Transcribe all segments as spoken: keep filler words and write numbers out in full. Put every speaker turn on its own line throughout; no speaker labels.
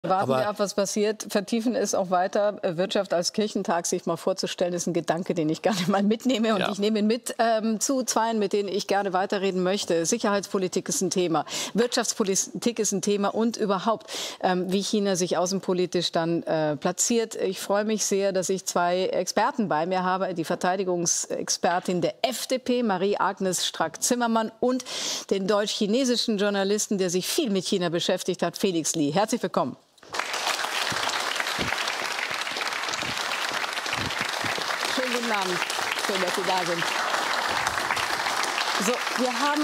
Warten
Aber
wir ab, was passiert. Vertiefen es auch weiter. Wirtschaft als Kirchentag sich mal vorzustellen, ist ein Gedanke, den ich gerne mal mitnehme. Und
ja.
ich nehme ihn mit ähm, zu Zweien, mit denen ich gerne weiterreden möchte. Sicherheitspolitik ist ein Thema. Wirtschaftspolitik ist ein Thema. Und überhaupt, ähm, wie China sich außenpolitisch dann äh, platziert. Ich freue mich sehr, dass ich zwei Experten bei mir habe. Die Verteidigungsexpertin der F D P, Marie-Agnes Strack-Zimmermann, und den deutsch-chinesischen Journalisten, der sich viel mit China beschäftigt hat, Felix Li. Herzlich willkommen. Schönen guten Abend. Schön, dass Sie da sind. So, wir haben,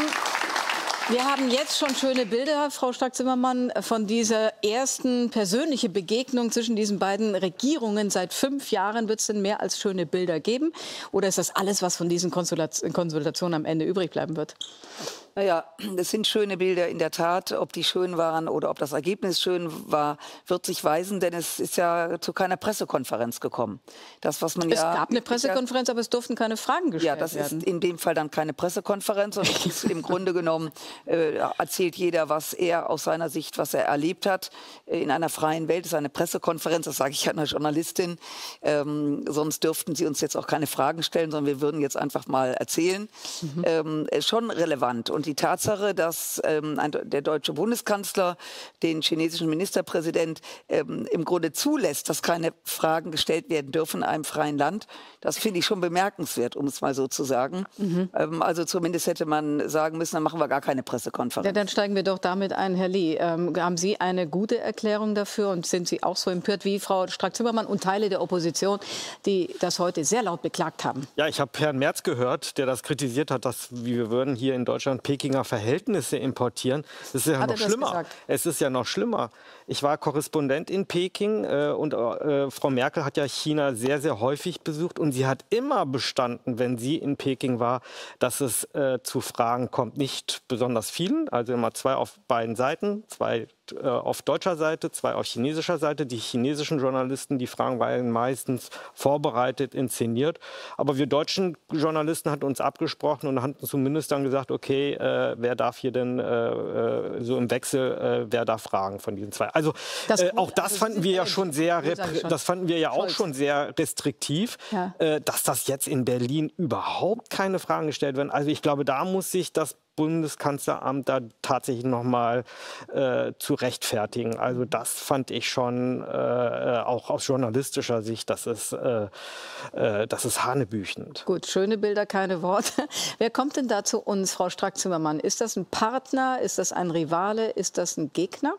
wir haben jetzt schon schöne Bilder, Frau Strack-Zimmermann, von dieser ersten persönlichen Begegnung zwischen diesen beiden Regierungen. Seit fünf Jahren wird es denn mehr als schöne Bilder geben? Oder ist das alles, was von diesen Konsultationen am Ende übrig bleiben wird?
Naja, das sind schöne Bilder in der Tat. Ob die schön waren oder ob das Ergebnis schön war, wird sich weisen, denn es ist ja zu keiner Pressekonferenz gekommen. Das, was man
es
ja,
gab eine Pressekonferenz, aber es durften keine Fragen gestellt werden.
Ja, das ist in dem Fall dann keine Pressekonferenz. Und es ist im Grunde genommen äh, erzählt jeder, was er aus seiner Sicht, was er erlebt hat. In einer freien Welt ist eine Pressekonferenz, das sage ich einer Journalistin. Ähm, sonst dürften Sie uns jetzt auch keine Fragen stellen, sondern wir würden jetzt einfach mal erzählen. Mhm. Ähm, schon relevant. Und die Tatsache, dass ähm, ein, der deutsche Bundeskanzler den chinesischen Ministerpräsident ähm, im Grunde zulässt, dass keine Fragen gestellt werden dürfen in einem freien Land, das finde ich schon bemerkenswert, um es mal so zu sagen. Mhm. Ähm, also zumindest hätte man sagen müssen, dann machen wir gar keine Pressekonferenz.
Ja, dann steigen wir doch damit ein, Herr Li. Ähm, haben Sie eine gute Erklärung dafür und sind Sie auch so empört wie Frau Strack-Zimmermann und Teile der Opposition, die das heute sehr laut beklagt haben?
Ja, ich habe Herrn Merz gehört, der das kritisiert hat, dass wir würden hier in Deutschland Pekinger Verhältnisse importieren. Das ist ja
Hat
noch schlimmer. Es ist ja noch schlimmer. Ich war Korrespondent in Peking äh, und äh, Frau Merkel hat ja China sehr, sehr häufig besucht und sie hat immer bestanden, wenn sie in Peking war, dass es äh, zu Fragen kommt. Nicht besonders vielen, also immer zwei auf beiden Seiten, zwei äh, auf deutscher Seite, zwei auf chinesischer Seite. Die chinesischen Journalisten, die Fragen waren meistens vorbereitet, inszeniert. Aber wir deutschen Journalisten hatten uns abgesprochen und hatten zumindest dann gesagt, okay, äh, wer darf hier denn äh, so im Wechsel, äh, wer darf fragen von diesen zwei? Also das, äh, auch das also fanden wir ja schon sehr, schon. das fanden wir ja auch schon sehr restriktiv, ja. äh, dass das jetzt in Berlin überhaupt keine Fragen gestellt werden. Also ich glaube, da muss sich das Bundeskanzleramt da tatsächlich noch mal äh, zu rechtfertigen. Also das fand ich schon äh, auch aus journalistischer Sicht, das ist, äh, äh, das ist hanebüchend.
Gut, schöne Bilder, keine Worte. Wer kommt denn da zu uns, Frau Strack-Zimmermann? Ist das ein Partner, ist das ein Rivale, ist das ein Gegner?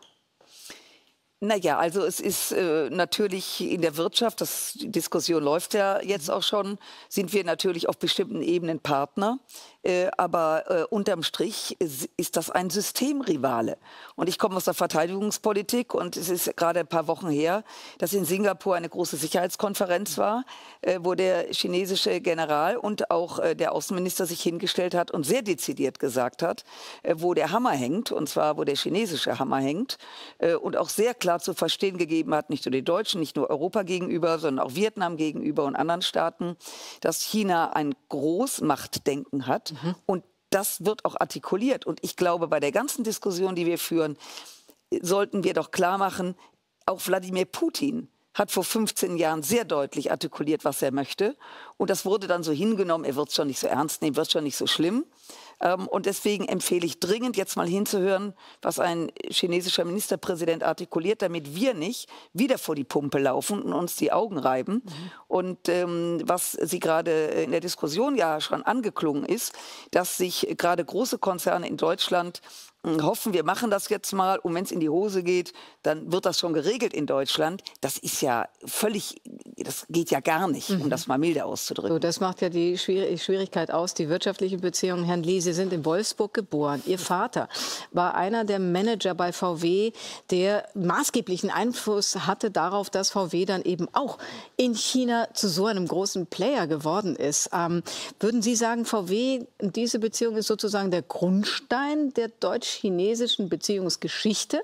Naja, also es ist äh, natürlich in der Wirtschaft, das, die Diskussion läuft ja jetzt auch schon, sind wir natürlich auf bestimmten Ebenen Partner. Äh, aber äh, unterm Strich ist, ist das ein Systemrivale. Und ich komme aus der Verteidigungspolitik und es ist gerade ein paar Wochen her, dass in Singapur eine große Sicherheitskonferenz war, äh, wo der chinesische General und auch äh, der Außenminister sich hingestellt hat und sehr dezidiert gesagt hat, äh, wo der Hammer hängt, und zwar wo der chinesische Hammer hängt, äh, und auch sehr klar zu verstehen gegeben hat, nicht nur den Deutschen, nicht nur Europa gegenüber, sondern auch Vietnam gegenüber und anderen Staaten, dass China ein Großmachtdenken hat. Mhm. Und das wird auch artikuliert. Und ich glaube, bei der ganzen Diskussion, die wir führen, sollten wir doch klar machen, auch Wladimir Putin hat vor fünfzehn Jahren sehr deutlich artikuliert, was er möchte. Und das wurde dann so hingenommen, er wird es schon nicht so ernst nehmen, wird es schon nicht so schlimm. Und deswegen empfehle ich dringend, jetzt mal hinzuhören, was ein chinesischer Ministerpräsident artikuliert, damit wir nicht wieder vor die Pumpe laufen und uns die Augen reiben. Mhm. Und ähm, was Sie gerade in der Diskussion ja schon angeklungen ist, dass sich gerade große Konzerne in Deutschland hoffen, wir machen das jetzt mal, und wenn es in die Hose geht, dann wird das schon geregelt in Deutschland. Das ist ja völlig, das geht ja gar nicht, mhm. um das mal milde auszudrücken.
So, das macht ja die Schwierigkeit aus, die wirtschaftlichen Beziehungen. Herrn Li, Sie sind in Wolfsburg geboren. Ihr Vater war einer der Manager bei V W, der maßgeblichen Einfluss hatte darauf, dass V W dann eben auch in China zu so einem großen Player geworden ist. Ähm, würden Sie sagen, V W, diese Beziehung ist sozusagen der Grundstein der deutsch-chinesischen Beziehungsgeschichte?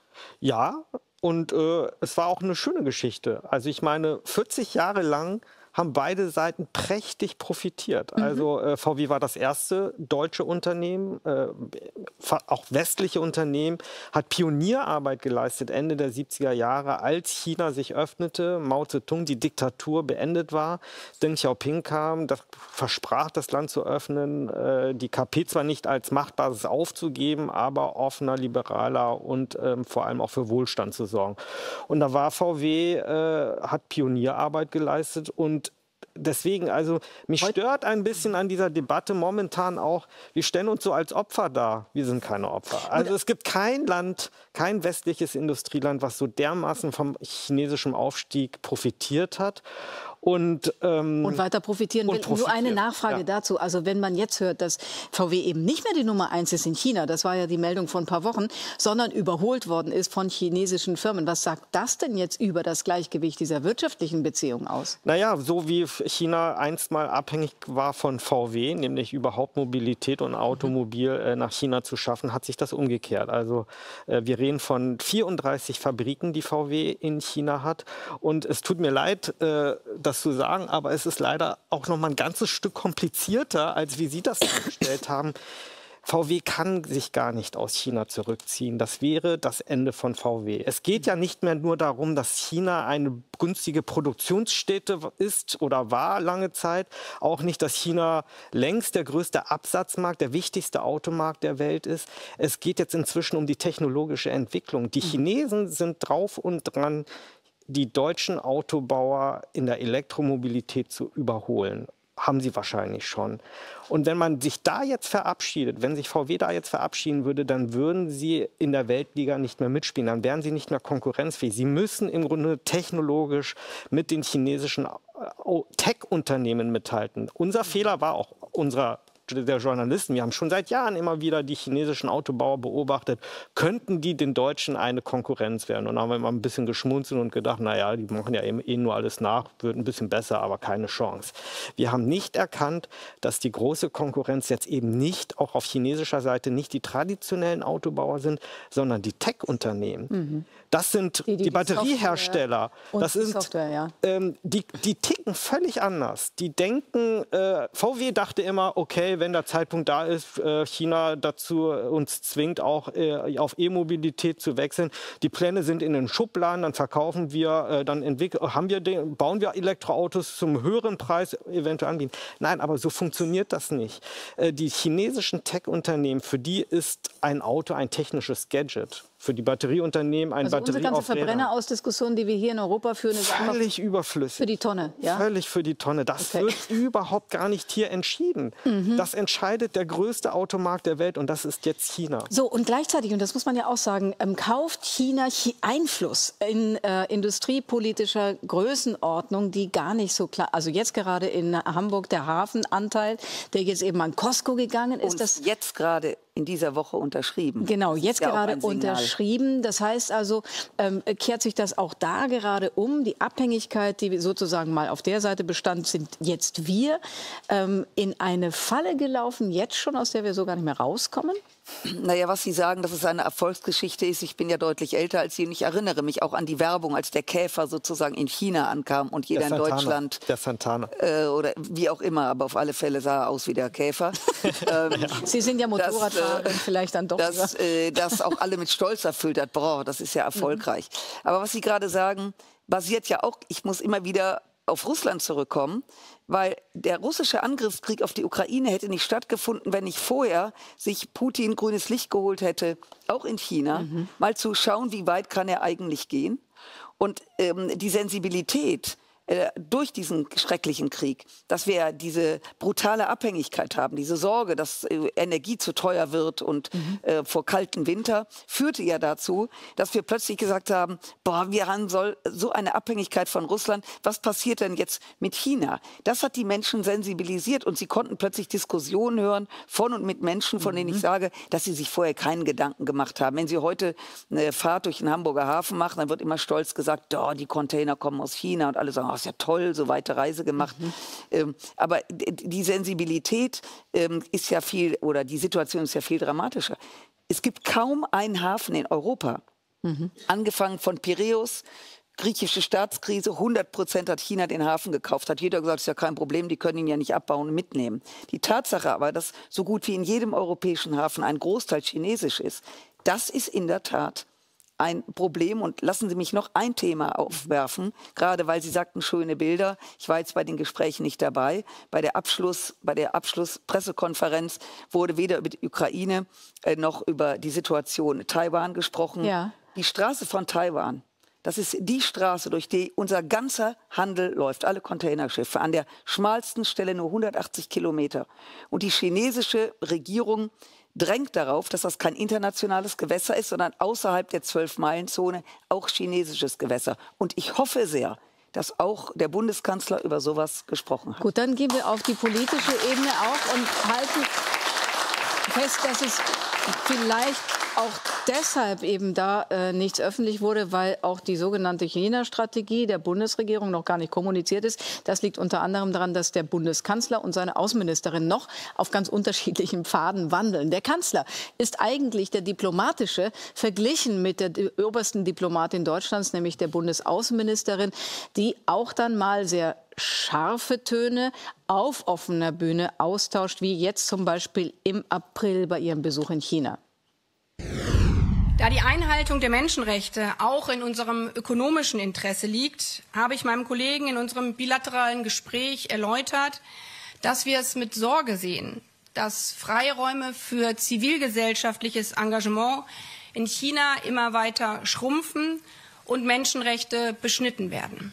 Ja, und äh, es war auch eine schöne Geschichte. Also ich meine, vierzig Jahre lang haben beide Seiten prächtig profitiert. Mhm. Also äh, V W war das erste deutsche Unternehmen, äh, auch westliche Unternehmen, hat Pionierarbeit geleistet Ende der siebziger Jahre, als China sich öffnete, Mao Zedong, die Diktatur beendet war, Deng Xiaoping kam, das versprach, das Land zu öffnen, äh, die K P zwar nicht als Machtbasis aufzugeben, aber offener, liberaler und ähm, vor allem auch für Wohlstand zu sorgen. Und da war V W, äh, hat Pionierarbeit geleistet und deswegen, also mich stört ein bisschen an dieser Debatte momentan auch, wir stellen uns so als Opfer dar. Wir sind keine Opfer. Also es gibt kein Land, kein westliches Industrieland, was so dermaßen vom chinesischen Aufstieg profitiert hat. Und, ähm,
und weiter profitieren will. Nur eine Nachfrage ja. dazu. Also wenn man jetzt hört, dass V W eben nicht mehr die Nummer eins ist in China, das war ja die Meldung von ein paar Wochen, sondern überholt worden ist von chinesischen Firmen. Was sagt das denn jetzt über das Gleichgewicht dieser wirtschaftlichen Beziehungen aus?
Naja, so wie China einst mal abhängig war von V W, nämlich überhaupt Mobilität und Automobil äh, nach China zu schaffen, hat sich das umgekehrt. Also äh, wir reden von vierunddreißig Fabriken, die V W in China hat. Und es tut mir leid, äh, das zu sagen, aber es ist leider auch noch mal ein ganzes Stück komplizierter, als wie Sie das dargestellt haben. V W kann sich gar nicht aus China zurückziehen. Das wäre das Ende von V W. Es geht ja nicht mehr nur darum, dass China eine günstige Produktionsstätte ist oder war lange Zeit. Auch nicht, dass China längst der größte Absatzmarkt, der wichtigste Automarkt der Welt ist. Es geht jetzt inzwischen um die technologische Entwicklung. Die Chinesen sind drauf und dran, die deutschen Autobauer in der Elektromobilität zu überholen. Haben sie wahrscheinlich schon. Und wenn man sich da jetzt verabschiedet, wenn sich V W da jetzt verabschieden würde, dann würden sie in der Weltliga nicht mehr mitspielen. Dann wären sie nicht mehr konkurrenzfähig. Sie müssen im Grunde technologisch mit den chinesischen Tech-Unternehmen mithalten. Unser Fehler war auch unserer der Journalisten, wir haben schon seit Jahren immer wieder die chinesischen Autobauer beobachtet, könnten die den Deutschen eine Konkurrenz werden? Und dann haben wir immer ein bisschen geschmunzelt und gedacht, naja, die machen ja eben eh nur alles nach, wird ein bisschen besser, aber keine Chance. Wir haben nicht erkannt, dass die große Konkurrenz jetzt eben nicht, auch auf chinesischer Seite, nicht die traditionellen Autobauer sind, sondern die Tech-Unternehmen. Mhm. Das sind die, die, die Batteriehersteller.
Und
das
die
sind,
Software, ja.
ähm, die, die ticken völlig anders. Die denken, äh, V W dachte immer, okay, wenn der Zeitpunkt da ist, äh, China dazu uns zwingt, auch äh, auf E-Mobilität zu wechseln. Die Pläne sind in den Schubladen, dann verkaufen wir, äh, dann entwickeln, haben wir den, bauen wir Elektroautos zum höheren Preis eventuell anbieten. Nein, aber so funktioniert das nicht. Äh, die chinesischen Tech-Unternehmen, für die ist ein Auto ein technisches Gadget. Für die Batterieunternehmen ein
also
Batterie
unsere ganze Verbrennerausdiskussion, die wir hier in Europa führen, ist
völlig überflüssig.
Für die Tonne, ja?
Völlig für die Tonne. Das okay. wird überhaupt gar nicht hier entschieden. Mhm. Das entscheidet der größte Automarkt der Welt und das ist jetzt China.
So, und gleichzeitig, und das muss man ja auch sagen, ähm, kauft China Einfluss in äh, industriepolitischer Größenordnung, die gar nicht so klar, also jetzt gerade in Hamburg der Hafenanteil, der jetzt eben an Costco gegangen ist.
Und
das
jetzt gerade in dieser Woche unterschrieben.
Genau,
das
jetzt
ja
gerade unterschrieben. Das heißt also, ähm, kehrt sich das auch da gerade um. Die Abhängigkeit, die sozusagen mal auf der Seite bestand, sind jetzt wir ähm, in eine Falle gelaufen, jetzt schon, aus der wir so gar nicht mehr rauskommen?
Naja, was Sie sagen, dass es eine Erfolgsgeschichte ist, ich bin ja deutlich älter als Sie und ich erinnere mich auch an die Werbung, als der Käfer sozusagen in China ankam und jeder in Deutschland,
der Santana.
Äh, oder wie auch immer, aber auf alle Fälle sah er aus wie der Käfer. ähm,
ja. Sie sind ja Motorradfahrer, äh, vielleicht dann doch.
Das, äh, das auch alle mit Stolz erfüllt hat, boah, das ist ja erfolgreich. Mhm. Aber was Sie gerade sagen, basiert ja auch, ich muss immer wieder auf Russland zurückkommen, weil der russische Angriffskrieg auf die Ukraine hätte nicht stattgefunden, wenn nicht vorher sich Putin grünes Licht geholt hätte, auch in China, mhm. mal zu schauen, wie weit kann er eigentlich gehen. Und ähm, die Sensibilität äh, durch diesen schrecklichen Krieg, dass wir diese brutale Abhängigkeit haben, diese Sorge, dass äh, Energie zu teuer wird und mhm. äh, vor kalten Winter, führte ja dazu, dass wir plötzlich gesagt haben, boah, wir haben soll, so eine Abhängigkeit von Russland, was passiert denn jetzt mit China? Das hat die Menschen sensibilisiert und sie konnten plötzlich Diskussionen hören von und mit Menschen, von mhm. denen ich sage, dass sie sich vorher keinen Gedanken gemacht haben. Wenn Sie heute eine Fahrt durch den Hamburger Hafen machen, dann wird immer stolz gesagt, oh, die Container kommen aus China und alle sagen, oh, ist ja toll, so weite Reise gemacht. Mhm. Ähm, aber die Sensibilität ähm, ist ja viel, oder die Situation ist ja viel dramatischer. Es gibt kaum einen Hafen in Europa, mhm. angefangen von Piräus, griechische Staatskrise, hundert Prozent hat China den Hafen gekauft. Hat jeder gesagt, ist ja kein Problem, die können ihn ja nicht abbauen und mitnehmen. Die Tatsache aber, dass so gut wie in jedem europäischen Hafen ein Großteil chinesisch ist, das ist in der Tat ein Problem. Und lassen Sie mich noch ein Thema aufwerfen, gerade weil Sie sagten, schöne Bilder. Ich war jetzt bei den Gesprächen nicht dabei. Bei der Abschluss, bei der Abschlusspressekonferenz wurde weder über die Ukraine äh, noch über die Situation Taiwan gesprochen.
Ja.
Die Straße von Taiwan, das ist die Straße, durch die unser ganzer Handel läuft, alle Containerschiffe, an der schmalsten Stelle nur hundertachtzig Kilometer. Und die chinesische Regierung drängt darauf, dass das kein internationales Gewässer ist, sondern außerhalb der Zwölf-Meilen-Zone auch chinesisches Gewässer. Und ich hoffe sehr, dass auch der Bundeskanzler über sowas gesprochen hat.
Gut, dann gehen wir auf die politische Ebene auch und halten fest, dass es vielleicht auch deshalb eben da äh, nichts öffentlich wurde, weil auch die sogenannte China-Strategie der Bundesregierung noch gar nicht kommuniziert ist. Das liegt unter anderem daran, dass der Bundeskanzler und seine Außenministerin noch auf ganz unterschiedlichen Pfaden wandeln. Der Kanzler ist eigentlich der diplomatische, verglichen mit der obersten Diplomatin Deutschlands, nämlich der Bundesaußenministerin, die auch dann mal sehr scharfe Töne auf offener Bühne austauscht, wie jetzt zum Beispiel im April bei ihrem Besuch in China.
Da die Einhaltung der Menschenrechte auch in unserem ökonomischen Interesse liegt, habe ich meinem Kollegen in unserem bilateralen Gespräch erläutert, dass wir es mit Sorge sehen, dass Freiräume für zivilgesellschaftliches Engagement in China immer weiter schrumpfen und Menschenrechte beschnitten werden.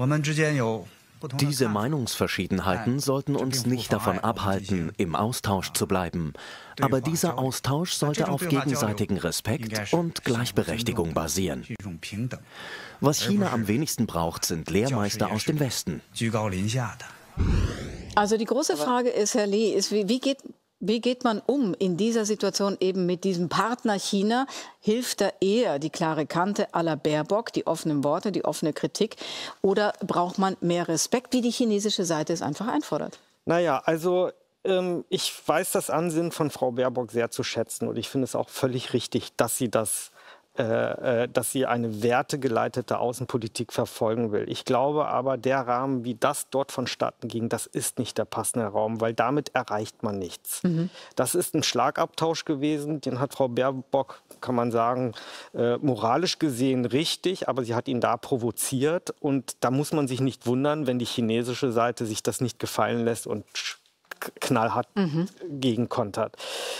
Diese Meinungsverschiedenheiten sollten uns nicht davon abhalten, im Austausch zu bleiben. Aber dieser Austausch sollte auf gegenseitigem Respekt und Gleichberechtigung basieren. Was China am wenigsten braucht, sind Lehrmeister aus dem Westen.
Also die große Frage ist, Herr Lee, ist, wie, wie geht Wie geht man um in dieser Situation eben mit diesem Partner China? Hilft da eher die klare Kante à la Baerbock, die offenen Worte, die offene Kritik? Oder braucht man mehr Respekt, wie die chinesische Seite es einfach einfordert?
Naja, also ähm, ich weiß das Ansinnen von Frau Baerbock sehr zu schätzen. Und ich finde es auch völlig richtig, dass sie das Äh, dass sie eine wertegeleitete Außenpolitik verfolgen will. Ich glaube aber, der Rahmen, wie das dort vonstatten ging, das ist nicht der passende Raum, weil damit erreicht man nichts. Mhm. Das ist ein Schlagabtausch gewesen, den hat Frau Baerbock, kann man sagen, äh, moralisch gesehen richtig, aber sie hat ihn da provoziert und da muss man sich nicht wundern, wenn die chinesische Seite sich das nicht gefallen lässt und knallhart mhm. gegenkontert.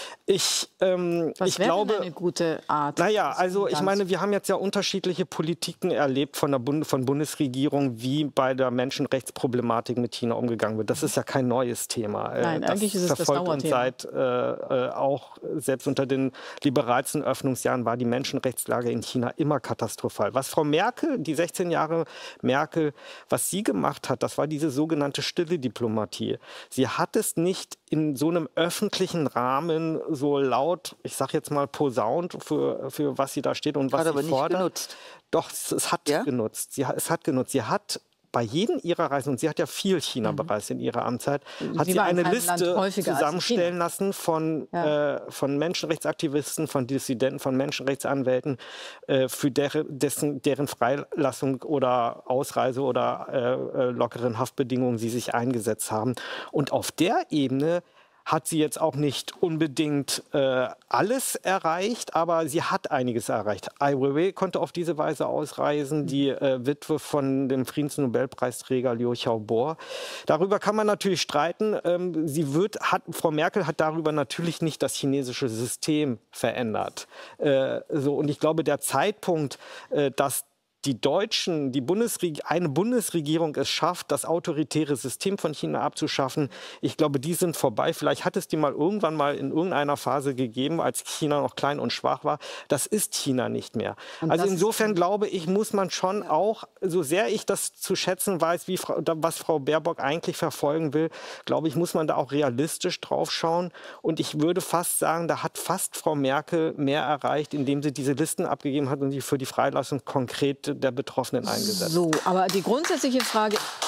Ich, ähm,
Was
ich
wäre
glaube,
denn eine gute Art?
Naja, also ich meine, wir haben jetzt ja unterschiedliche Politiken erlebt von der Bund von Bundesregierung, wie bei der Menschenrechtsproblematik mit China umgegangen wird. Das ist ja kein neues Thema.
Nein,
das
eigentlich ist es das
verfolgt uns
Dauerthema.
seit äh, auch selbst unter den liberalsten Öffnungsjahren war die Menschenrechtslage in China immer katastrophal. Was Frau Merkel, die sechzehn Jahre Merkel, was sie gemacht hat, das war diese sogenannte stille Diplomatie. Sie hat es nicht in so einem öffentlichen Rahmen so laut, ich sag jetzt mal posaunt, für, für was sie da steht und was
hat
sie
aber nicht
fordert.
genutzt.
Doch, es, es hat
Ja?
genutzt. Sie, es hat genutzt. Sie hat bei jedem ihrer Reisen, und sie hat ja viel China bereist in ihrer Amtszeit, hat
Sie
sie
war in
eine
keinem
Liste
Land häufiger als in China.
zusammenstellen lassen von,
Ja.
äh, von Menschenrechtsaktivisten, von Dissidenten, von Menschenrechtsanwälten, äh, für deren, dessen, deren Freilassung oder Ausreise oder äh, äh, lockeren Haftbedingungen sie sich eingesetzt haben. Und auf der Ebene hat sie jetzt auch nicht unbedingt äh, alles erreicht, aber sie hat einiges erreicht. Ai Weiwei konnte auf diese Weise ausreisen, die äh, Witwe von dem Friedensnobelpreisträger Liu Xiaobo. Darüber kann man natürlich streiten. Ähm, sie wird, hat, Frau Merkel hat darüber natürlich nicht das chinesische System verändert. Äh, so, und ich glaube, der Zeitpunkt, äh, dass die Deutschen, die Bundesreg- eine Bundesregierung es schafft, das autoritäre System von China abzuschaffen, ich glaube, die sind vorbei. Vielleicht hat es die mal irgendwann mal in irgendeiner Phase gegeben, als China noch klein und schwach war. Das ist China nicht mehr.
Und
also
das
insofern glaube ich, muss man schon auch, so sehr ich das zu schätzen weiß, wie Frau, was Frau Baerbock eigentlich verfolgen will, glaube ich, muss man da auch realistisch drauf schauen. Und ich würde fast sagen, da hat fast Frau Merkel mehr erreicht, indem sie diese Listen abgegeben hat und sie für die Freilassung konkret der Betroffenen eingesetzt.
So, aber die grundsätzliche Frage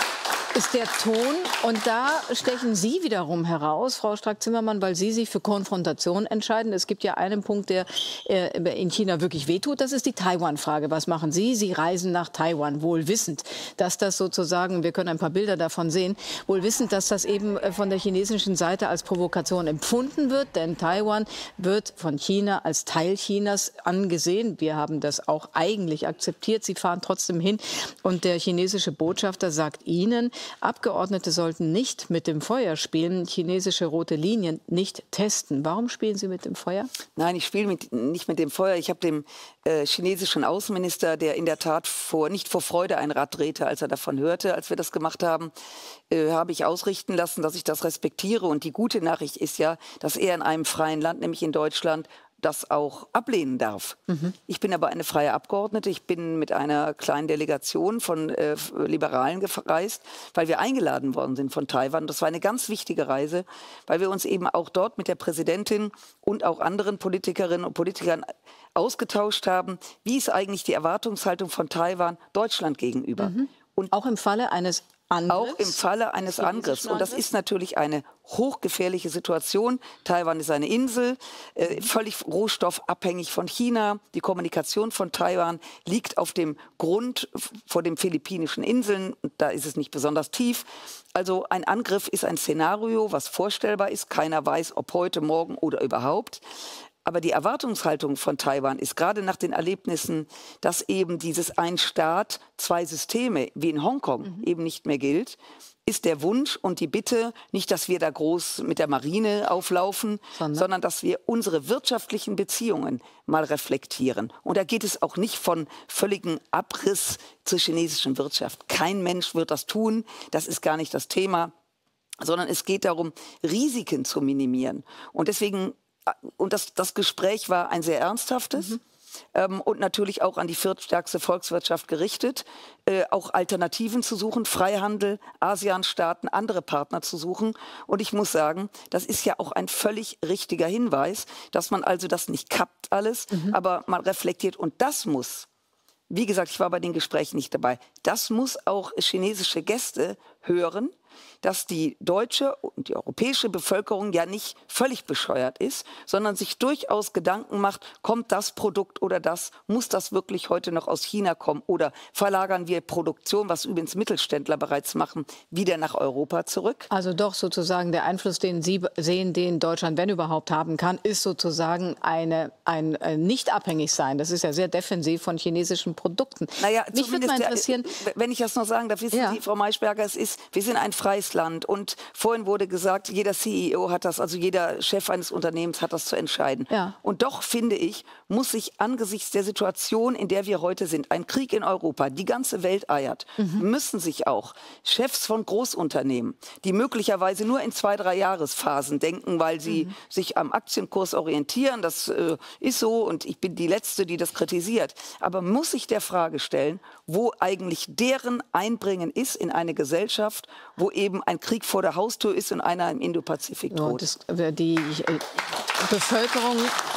ist der Ton. Und da stechen Sie wiederum heraus, Frau Strack-Zimmermann, weil Sie sich für Konfrontation entscheiden. Es gibt ja einen Punkt, der äh, in China wirklich wehtut. Das ist die Taiwan-Frage. Was machen Sie? Sie reisen nach Taiwan, wohl wissend, dass das sozusagen, wir können ein paar Bilder davon sehen, wohl wissend, dass das eben von der chinesischen Seite als Provokation empfunden wird. Denn Taiwan wird von China als Teil Chinas angesehen. Wir haben das auch eigentlich akzeptiert. Sie fahren trotzdem hin. Und der chinesische Botschafter sagt Ihnen, Abgeordnete sollten nicht mit dem Feuer spielen, chinesische rote Linien nicht testen. Warum spielen Sie mit dem Feuer?
Nein, ich spiele mit, nicht mit dem Feuer. Ich habe dem äh, chinesischen Außenminister, der in der Tat vor, nicht vor Freude ein Rad drehte, als er davon hörte, als wir das gemacht haben, äh, habe ich ausrichten lassen, dass ich das respektiere. Und die gute Nachricht ist ja, dass er in einem freien Land, nämlich in Deutschland, das auch ablehnen darf. Mhm. Ich bin aber eine freie Abgeordnete. Ich bin mit einer kleinen Delegation von äh, Liberalen gereist, weil wir eingeladen worden sind von Taiwan. Das war eine ganz wichtige Reise, weil wir uns eben auch dort mit der Präsidentin und auch anderen Politikerinnen und Politikern ausgetauscht haben. Wie ist eigentlich die Erwartungshaltung von Taiwan Deutschland gegenüber? Mhm.
Und auch im Falle eines Angriffs?
Auch im Falle eines Angriffs. Und das ist natürlich eine hochgefährliche Situation. Taiwan ist eine Insel, äh, völlig rohstoffabhängig von China. Die Kommunikation von Taiwan liegt auf dem Grund vor den philippinischen Inseln. Da ist es nicht besonders tief. Also ein Angriff ist ein Szenario, was vorstellbar ist. Keiner weiß, ob heute, morgen oder überhaupt. Aber die Erwartungshaltung von Taiwan ist gerade nach den Erlebnissen, dass eben dieses ein Staat, zwei Systeme wie in Hongkong mhm. eben nicht mehr gilt, ist der Wunsch und die Bitte, nicht, dass wir da groß mit der Marine auflaufen, sondern, sondern dass wir unsere wirtschaftlichen Beziehungen mal reflektieren. Und da geht es auch nicht von völligem Abriss zur chinesischen Wirtschaft. Kein Mensch wird das tun, das ist gar nicht das Thema, sondern es geht darum, Risiken zu minimieren. Und deswegen Und das, das Gespräch war ein sehr ernsthaftes mhm. ähm, und natürlich auch an die viertstärkste Volkswirtschaft gerichtet, äh, auch Alternativen zu suchen, Freihandel, ASEAN-Staaten, andere Partner zu suchen. Und ich muss sagen, das ist ja auch ein völlig richtiger Hinweis, dass man also das nicht kappt alles, mhm. aber man reflektiert. Und das muss, wie gesagt, ich war bei den Gesprächen nicht dabei, das muss auch chinesische Gäste hören, dass die deutsche und die europäische Bevölkerung ja nicht völlig bescheuert ist, sondern sich durchaus Gedanken macht, kommt das Produkt oder das, muss das wirklich heute noch aus China kommen oder verlagern wir Produktion, was übrigens Mittelständler bereits machen, wieder nach Europa zurück?
Also doch sozusagen der Einfluss, den Sie sehen, den Deutschland, wenn überhaupt, haben kann, ist sozusagen eine, ein, ein Nicht-Abhängig-Sein. Das ist ja sehr defensiv von chinesischen Produkten.
Naja,
mich würde mal interessieren,
der, wenn ich das noch sagen darf, wissen ja. Sie, Frau Maischberger, es ist, wir sind ein freies Land und vorhin wurde gesagt, jeder C E O hat das, also jeder Chef eines Unternehmens hat das zu entscheiden. Ja. Und doch, finde ich, muss sich angesichts der Situation, in der wir heute sind, ein Krieg in Europa, die ganze Welt eiert, mhm. müssen sich auch Chefs von Großunternehmen, die möglicherweise nur in zwei, drei Jahresphasen denken, weil sie mhm. sich am Aktienkurs orientieren, das äh, ist so und ich bin die Letzte, die das kritisiert, aber muss sich der Frage stellen, wo eigentlich deren Einbringen ist in eine Gesellschaft, wo eben ein Krieg vor der Haustür ist und einer im Indopazifik droht.
Ja, das, die äh, Bevölkerung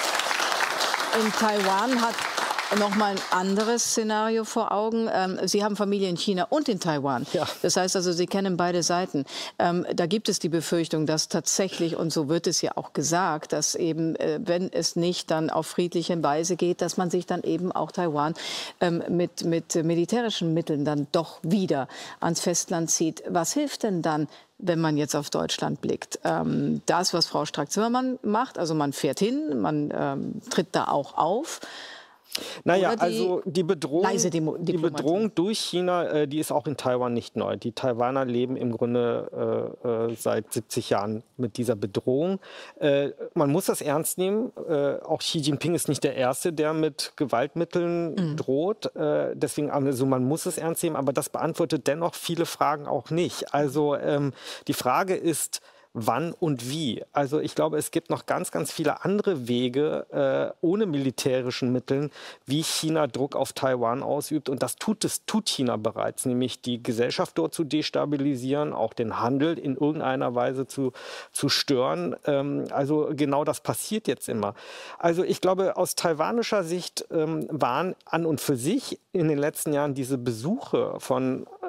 in Taiwan hat noch mal ein anderes Szenario vor Augen. Ähm, Sie haben Familie in China und in Taiwan. Ja. Das heißt also, Sie kennen beide Seiten. Ähm, da gibt es die Befürchtung, dass tatsächlich, und so wird es ja auch gesagt, dass eben, äh, wenn es nicht dann auf friedliche Weise geht, dass man sich dann eben auch Taiwan ähm, mit, mit militärischen Mitteln dann doch wieder ans Festland zieht. Was hilft denn dann, wenn man jetzt auf Deutschland blickt? Ähm, das, was Frau Strack-Zimmermann macht, also man fährt hin, man ähm, tritt da auch auf.
Naja, also die Bedrohung, die Bedrohung durch China, äh, die ist auch in Taiwan nicht neu. Die Taiwaner leben im Grunde äh, äh, seit siebzig Jahren mit dieser Bedrohung. Äh, man muss das ernst nehmen. Äh, auch Xi Jinping ist nicht der Erste, der mit Gewaltmitteln mhm. droht. Äh, deswegen, also man muss es ernst nehmen, aber das beantwortet dennoch viele Fragen auch nicht. Also ähm, die Frage ist, wann und wie. Also ich glaube, es gibt noch ganz, ganz viele andere Wege äh, ohne militärischen Mitteln, wie China Druck auf Taiwan ausübt. Und das tut es, tut China bereits, nämlich die Gesellschaft dort zu destabilisieren, auch den Handel in irgendeiner Weise zu, zu stören. Ähm, also genau das passiert jetzt immer. Also ich glaube, aus taiwanischer Sicht ähm, waren an und für sich in den letzten Jahren diese Besuche von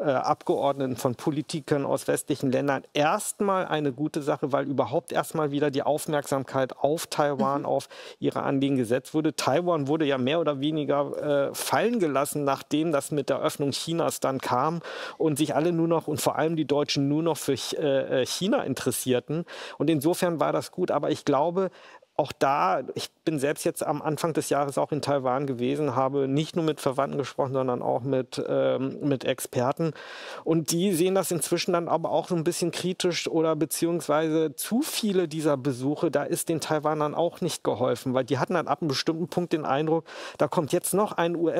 Abgeordneten, von Politikern aus westlichen Ländern erstmal eine gute Sache, weil überhaupt erstmal wieder die Aufmerksamkeit auf Taiwan, mhm. auf ihre Anliegen gesetzt wurde. Taiwan wurde ja mehr oder weniger äh, fallen gelassen, nachdem das mit der Öffnung Chinas dann kam und sich alle nur noch und vor allem die Deutschen nur noch für äh, China interessierten. Und insofern war das gut. Aber ich glaube, auch da, ich bin selbst jetzt am Anfang des Jahres auch in Taiwan gewesen, habe nicht nur mit Verwandten gesprochen, sondern auch mit, ähm, mit Experten. Und die sehen das inzwischen dann aber auch so ein bisschen kritisch oder beziehungsweise zu viele dieser Besuche, da ist den Taiwanern auch nicht geholfen, weil die hatten dann ab einem bestimmten Punkt den Eindruck, da kommt jetzt noch ein U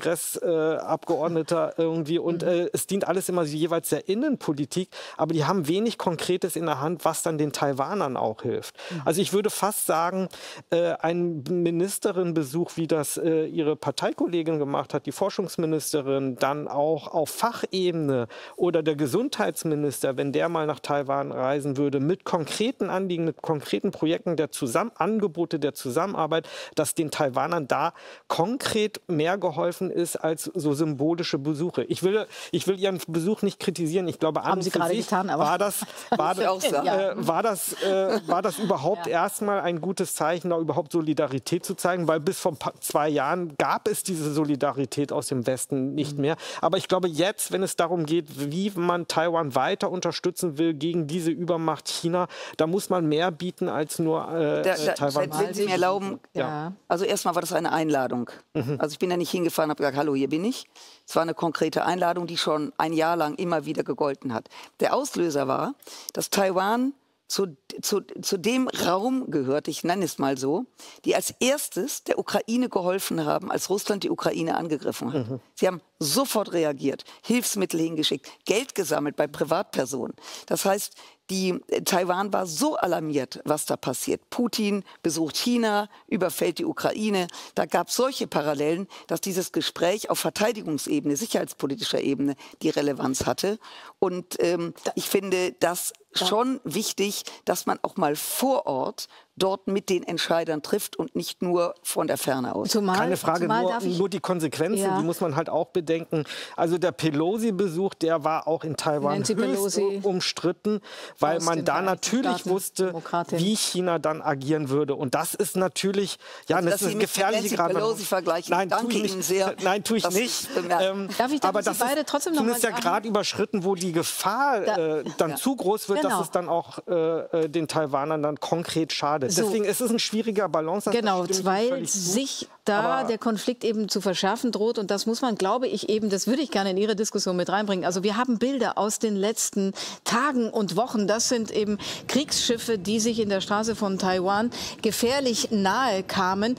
S-Kongressabgeordneter äh, irgendwie und äh, es dient alles immer jeweils der Innenpolitik, aber die haben wenig Konkretes in der Hand, was dann den Taiwanern auch hilft. Also ich würde fast sagen, Sagen, äh, ein Ministerinnenbesuch, wie das äh, ihre Parteikollegin gemacht hat, die Forschungsministerin, dann auch auf Fachebene oder der Gesundheitsminister, wenn der mal nach Taiwan reisen würde, mit konkreten Anliegen, mit konkreten Projekten der Zusammen Angebote der Zusammenarbeit, dass den Taiwanern da konkret mehr geholfen ist als so symbolische Besuche. Ich will, ich will Ihren Besuch nicht kritisieren. Ich glaube, an und für sich getan, aber war das, war das, äh, war das, äh, war das überhaupt ja. erstmal ein gutes Zeichen, da überhaupt Solidarität zu zeigen, weil bis vor zwei Jahren gab es diese Solidarität aus dem Westen nicht mehr. Aber ich glaube jetzt, wenn es darum geht, wie man Taiwan weiter unterstützen will gegen diese Übermacht China, da muss man mehr bieten als nur äh, da, da, Taiwan.
Wenn Sie mir erlauben, ja. also erstmal war das eine Einladung. Mhm. Also ich bin da nicht hingefahren und habe gesagt, hallo, hier bin ich. Es war eine konkrete Einladung, die schon ein Jahr lang immer wieder gegolten hat. Der Auslöser war, dass Taiwan Zu, zu, zu dem Raum gehört, ich nenne es mal so, die als erstes der Ukraine geholfen haben, als Russland die Ukraine angegriffen hat. Mhm. Sie haben sofort reagiert, Hilfsmittel hingeschickt, Geld gesammelt bei Privatpersonen. Das heißt, die, Taiwan war so alarmiert, was da passiert. Putin besucht China, überfällt die Ukraine. Da gab es solche Parallelen, dass dieses Gespräch auf Verteidigungsebene, sicherheitspolitischer Ebene die Relevanz hatte. Und ähm, ich finde das schon wichtig, dass man auch mal vor Ort dort mit den Entscheidern trifft und nicht nur von der Ferne aus.
Zumal, Keine Frage, nur, nur die Konsequenzen, ja. die muss man halt auch bedenken. Also der Pelosi-Besuch, der war auch in Taiwan Nancy höchst Pelosi umstritten, weil man da natürlich wusste, wie China dann agieren würde. Und das ist natürlich, ja, also, das ist gefährlich gerade.
Pelosi vergleichen.
Nein,
danke
Ihnen
nicht. sehr.
Nein, tue ich das nicht.
Ähm, darf ich, darf aber das Sie beide ist, trotzdem noch mal
ist ja gerade überschritten, wo die Gefahr da, äh, dann ja. zu groß wird, genau. dass es dann auch äh, den Taiwanern dann konkret schadet. So. Deswegen ist es ein schwieriger Balance.
Genau, weil sich da aber der Konflikt eben zu verschärfen droht. Und das muss man, glaube ich, eben, das würde ich gerne in Ihre Diskussion mit reinbringen. Also wir haben Bilder aus den letzten Tagen und Wochen. Das sind eben Kriegsschiffe, die sich in der Straße von Taiwan gefährlich nahe kamen.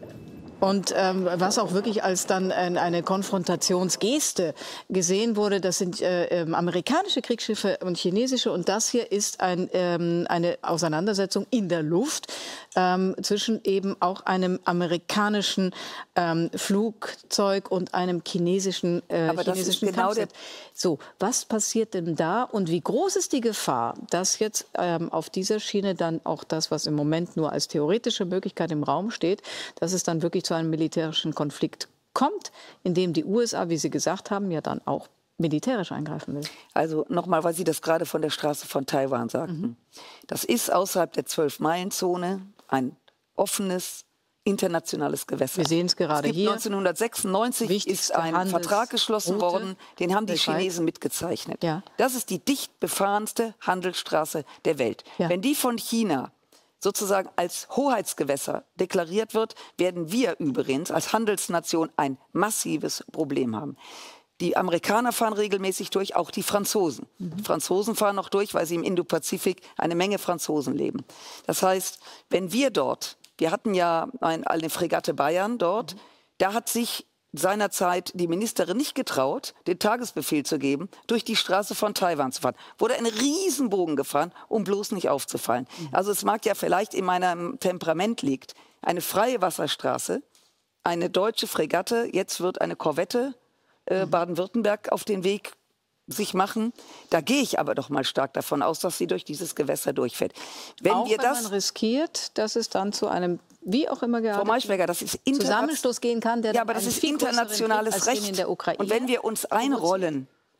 Und ähm, was auch wirklich als dann äh, eine Konfrontationsgeste gesehen wurde, das sind äh, äh, amerikanische Kriegsschiffe und chinesische. Und das hier ist ein, ähm, eine Auseinandersetzung in der Luft ähm, zwischen eben auch einem amerikanischen ähm, Flugzeug und einem chinesischen äh,
Aber das
chinesischen
ist genau der
So, was passiert denn da und wie groß ist die Gefahr, dass jetzt ähm, auf dieser Schiene dann auch das, was im Moment nur als theoretische Möglichkeit im Raum steht, dass es dann wirklich zu einem militärischen Konflikt kommt, in dem die U S A, wie Sie gesagt haben, ja dann auch militärisch eingreifen will?
Also nochmal, weil Sie das gerade von der Straße von Taiwan sagten. Mhm. Das ist außerhalb der Zwölf-Meilen-Zone ein offenes, internationales Gewässer.
Wir sehen es gerade
hier. neunzehnhundertsechsundneunzig ist ein Handels Vertrag geschlossen Route worden, den haben die Chinesen mitgezeichnet. Ja. Das ist die dicht befahrenste Handelsstraße der Welt. Ja. Wenn die von China sozusagen als Hoheitsgewässer deklariert wird, werden wir übrigens als Handelsnation ein massives Problem haben. Die Amerikaner fahren regelmäßig durch, auch die Franzosen. Mhm. Die Franzosen fahren noch durch, weil sie im Indopazifik eine Menge Franzosen leben. Das heißt, wenn wir dort, wir hatten ja ein, eine Fregatte Bayern dort, mhm. da hat sich seinerzeit die Ministerin nicht getraut, den Tagesbefehl zu geben, durch die Straße von Taiwan zu fahren. Wurde ein Riesenbogen gefahren, um bloß nicht aufzufallen. Mhm. Also es mag ja vielleicht in meinem Temperament liegt. Eine freie Wasserstraße, eine deutsche Fregatte, jetzt wird eine Korvette äh, mhm. Baden-Württemberg auf den Weg sich machen. Da gehe ich aber doch mal stark davon aus, dass sie durch dieses Gewässer durchfährt. Wenn
auch
wir
wenn
das
man riskiert, dass es dann zu einem wie auch immer
Frau Maischberger, das ist
Zusammenstoß gehen kann, der
ja, aber das ist internationales Recht.
In der Ukraine.
Und wenn wir uns einrollen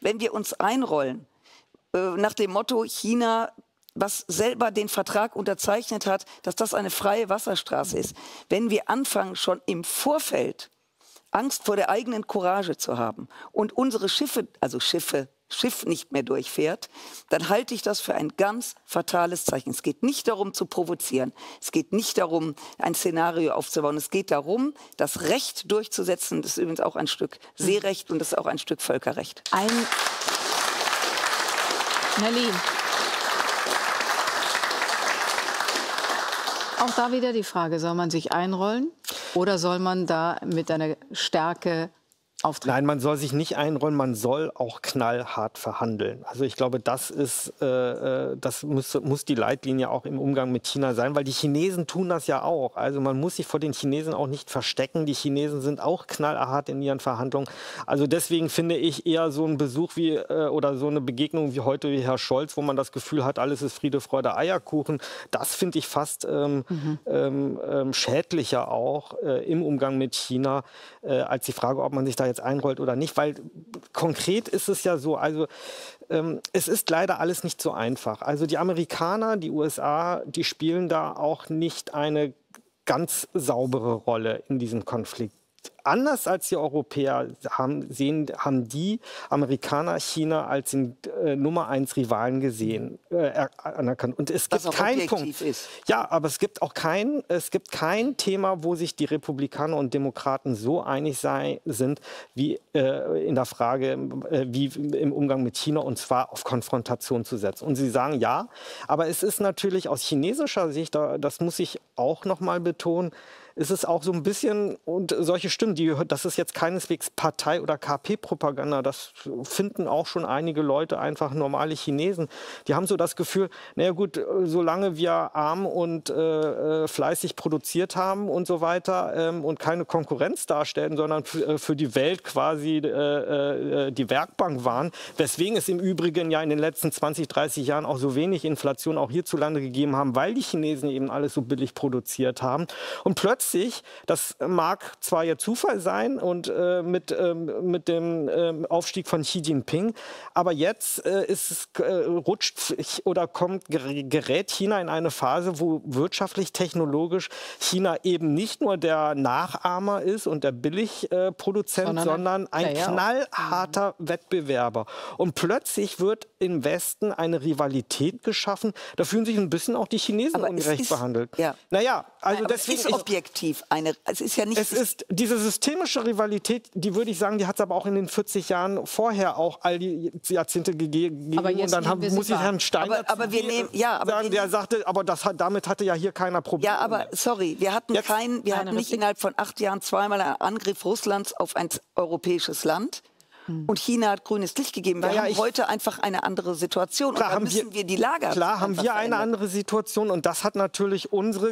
wenn wir uns einrollen, äh, nach dem Motto China, was selber den Vertrag unterzeichnet hat, dass das eine freie Wasserstraße ist. Wenn wir anfangen, schon im Vorfeld Angst vor der eigenen Courage zu haben und unsere Schiffe, also Schiffe, Schiff nicht mehr durchfährt, dann halte ich das für ein ganz fatales Zeichen. Es geht nicht darum zu provozieren. Es geht nicht darum, ein Szenario aufzubauen. Es geht darum, das Recht durchzusetzen. Das ist übrigens auch ein Stück Seerecht und das ist auch ein Stück Völkerrecht.
Ein Herr Lee. Auch da wieder die Frage, soll man sich einrollen oder soll man da mit einer Stärke auftreten?
Nein, man soll sich nicht einrollen, man soll auch knallhart verhandeln. Also ich glaube, das ist, äh, das muss, muss die Leitlinie auch im Umgang mit China sein, weil die Chinesen tun das ja auch. Also man muss sich vor den Chinesen auch nicht verstecken. Die Chinesen sind auch knallhart in ihren Verhandlungen. Also deswegen finde ich eher so einen Besuch wie äh, oder so eine Begegnung wie heute wie Herr Scholz, wo man das Gefühl hat, alles ist Friede, Freude, Eierkuchen. Das finde ich fast ähm, mhm. ähm, ähm, schädlicher auch äh, im Umgang mit China, äh, als die Frage, ob man sich da jetzt einrollt oder nicht, weil konkret ist es ja so, also ähm, es ist leider alles nicht so einfach. Also die Amerikaner, die U S A, die spielen da auch nicht eine ganz saubere Rolle in diesem Konflikt. Anders als die Europäer haben, sehen, haben die Amerikaner China als den äh, Nummer eins Rivalen gesehen, äh, anerkannt. Und es gibt keinen Punkt. Ist. Ja, aber es gibt auch kein, es gibt kein Thema, wo sich die Republikaner und Demokraten so einig sei, sind wie äh, in der Frage, äh, wie im Umgang mit China, und zwar auf Konfrontation zu setzen. Und sie sagen ja, aber es ist natürlich aus chinesischer Sicht, das muss ich auch noch mal betonen, ist es auch so ein bisschen, und solche Stimmen, die, das ist jetzt keineswegs Partei- oder K P-Propaganda, das finden auch schon einige Leute, einfach normale Chinesen, die haben so das Gefühl, naja gut, solange wir arm und äh, fleißig produziert haben und so weiter ähm, und keine Konkurrenz darstellen, sondern für die Welt quasi äh, die Werkbank waren, weswegen es im Übrigen ja in den letzten zwanzig, dreißig Jahren auch so wenig Inflation auch hierzulande gegeben haben, weil die Chinesen eben alles so billig produziert haben. Und plötzlich das mag zwar ihr Zufall sein und äh, mit, ähm, mit dem ähm, Aufstieg von Xi Jinping, aber jetzt äh, ist es, äh, rutscht oder kommt, gerät China in eine Phase, wo wirtschaftlich, technologisch China eben nicht nur der Nachahmer ist und der Billigproduzent, sondern, sondern ein ja, knallharter mhm. Wettbewerber. Und plötzlich wird im Westen eine Rivalität geschaffen. Da fühlen sich ein bisschen auch die Chinesen aber ungerecht ist, behandelt. Ja. Naja, also
aber
deswegen...
Es ist objektiv. Eine, es ist ja nicht.
Es ist diese systemische Rivalität, die würde ich sagen, die hat es aber auch in den vierzig Jahren vorher auch all die Jahrzehnte gegeben. Aber jetzt und dann haben, muss ich Herrn Steiner
aber, aber wir nehmen, ja, aber
sagen,
wir
der sagte, aber das hat, damit hatte ja hier keiner Probleme.
Ja, aber sorry, wir hatten jetzt, kein, wir hatten nicht innerhalb von acht Jahren zweimal einen Angriff Russlands auf ein europäisches Land. Und China hat grünes Licht gegeben. Wir naja, haben heute einfach eine andere Situation.
Klar,
und da
haben
müssen
wir,
wir die Lage
Klar haben wir eine andere Situation. Und das hat natürlich unsere,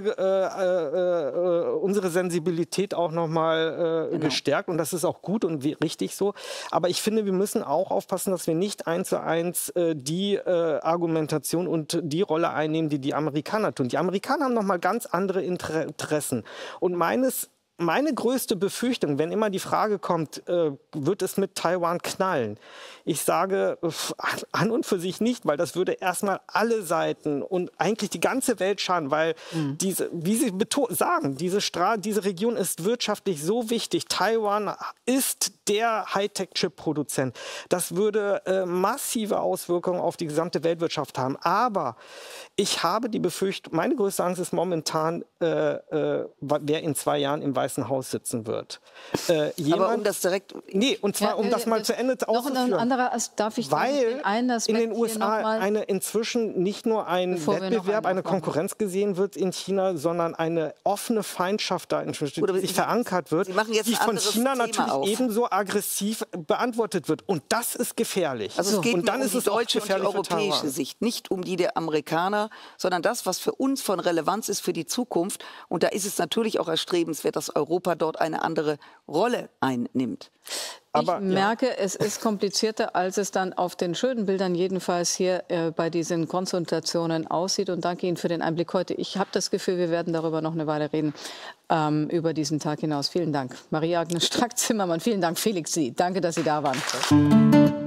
äh, äh, unsere Sensibilität auch noch mal äh, genau. gestärkt. Und das ist auch gut und richtig so. Aber ich finde, wir müssen auch aufpassen, dass wir nicht eins zu eins äh, die äh, Argumentation und die Rolle einnehmen, die die Amerikaner tun. Die Amerikaner haben noch mal ganz andere Interessen. Und meines Meine größte Befürchtung, wenn immer die Frage kommt, äh, wird es mit Taiwan knallen? Ich sage äh, an und für sich nicht, weil das würde erstmal alle Seiten und eigentlich die ganze Welt schaden, weil mhm. diese, wie Sie sagen, diese, Stra diese Region ist wirtschaftlich so wichtig. Taiwan ist der Hightech-Chip-Produzent. Das würde äh, massive Auswirkungen auf die gesamte Weltwirtschaft haben. Aber ich habe die Befürchtung, meine größte Angst ist momentan, äh, äh, wer in zwei Jahren im Weißen Haus sitzen wird.
Äh, jemand, aber um das direkt...
Nee, und zwar, ja, um das mal das zu Ende auszuführen.
Ein anderer, darf ich
weil
einen
in den U S A eine inzwischen nicht nur ein Wettbewerb, eine Konkurrenz gesehen wird in China, sondern eine offene Feindschaft da inzwischen die sich verankert wird, die von China natürlich auf. ebenso aggressiv beantwortet wird. Und das ist gefährlich.
Also es geht und dann um ist die es deutsche und die europäische Sicht, nicht um die der Amerikaner, sondern das, was für uns von Relevanz ist für die Zukunft. Und da ist es natürlich auch erstrebenswert, dass Europa dort eine andere Rolle einnimmt.
Aber, ich merke, ja. es ist komplizierter, als es dann auf den schönen Bildern jedenfalls hier äh, bei diesen Konsultationen aussieht. Und danke Ihnen für den Einblick heute. Ich habe das Gefühl, wir werden darüber noch eine Weile reden, ähm, über diesen Tag hinaus. Vielen Dank. Maria-Agnes Strack-Zimmermann, vielen Dank. Felix Sie, danke, dass Sie da waren.